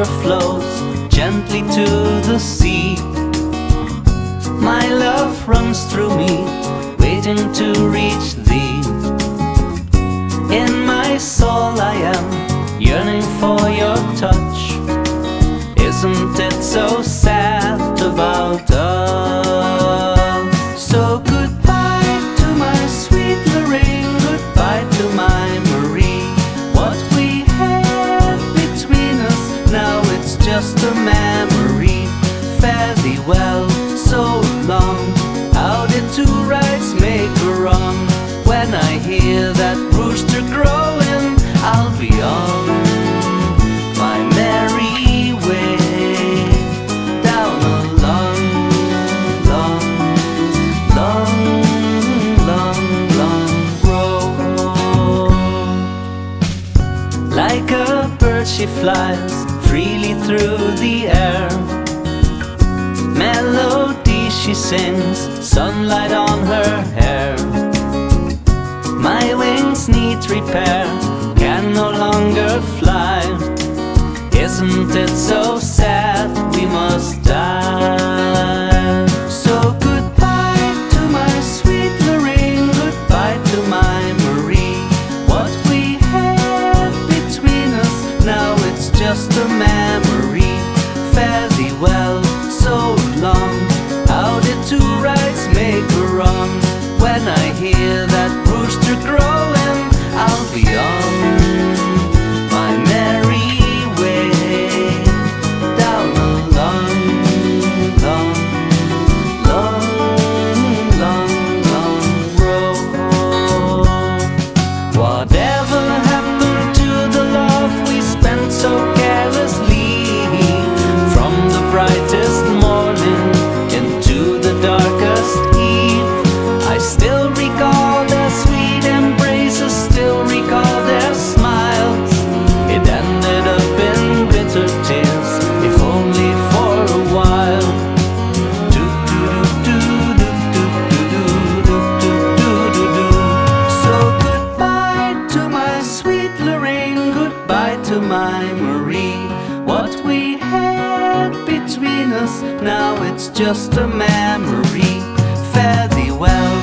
river flows gently to the sea. My love runs through me, waiting to reach thee. In my soul I am yearning for your touch. Isn't it so sad about us? So goodbye to my sweet Lorraine, goodbye to my Marie. What we had between us, now it's just a memory. Fare thee well, so long. How did two rights make a wrong? When I hear that rooster crowing, I'll be on my merry way down a long, long, long, long, long road. Like a bird she flies freely through the air. Melody she sings, sunlight on her hair. My wings need repair, can no longer fly. Isn't it so sad we must die? So goodbye to my sweet Lorraine, goodbye to my Marie. What we had between us, now it's just a memory. Fare thee well, so long. How did two rights make a wrong? When I hear that rooster crowing, I'll be on my merry way down a long, long, long, long, long road. Whatever happened to the love we spent so carelessly? From the brightest morning into the darkest eve, I still recall their sweet embraces, still recall their smiles. It ended up in bitter tears, if only for a while. So goodbye to my sweet Lorraine, goodbye to my Marie. What we had between us, now it's just a memory. Fare thee well.